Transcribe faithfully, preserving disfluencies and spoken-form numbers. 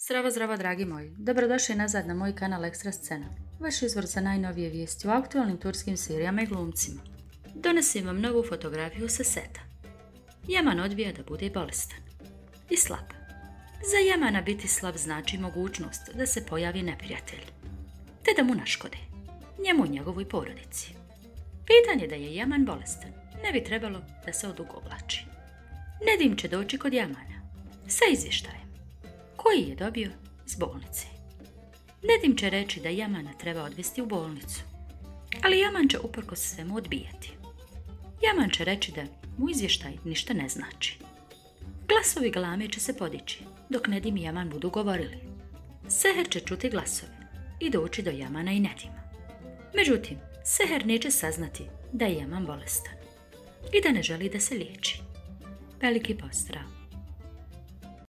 Zdravo, zdravo, dragi moji. Dobrodošli nazad na moj kanal Ekstra Scena, vaš izvor za najnovije vijesti o aktualnim turskim serijama i glumcima. Donosim vam novu fotografiju sa seta. Yaman odbija da bude bolestan i slab. Za Yamana biti slab znači mogućnost da se pojavi neprijatelj, te da mu naškode, njemu i njegovoj porodici. Pitanje da je Yaman bolestan ne bi trebalo da se odugovlači. Nedim će doći kod Yamana sa izvještajem koji je dobio iz bolnice. Nedim će reći da Yamana treba odvesti u bolnicu, ali Yaman će uprkos svemu odbijati. Yaman će reći da mu izvještaj ništa ne znači. Glasovi galame će se podići dok Nedim i Yaman budu govorili. Seher će čuti glasove i doći do Yamana i Nedima. Međutim, Seher neće saznati da je Yaman bolestan i da ne želi da se liječi. Veliki pozdrav!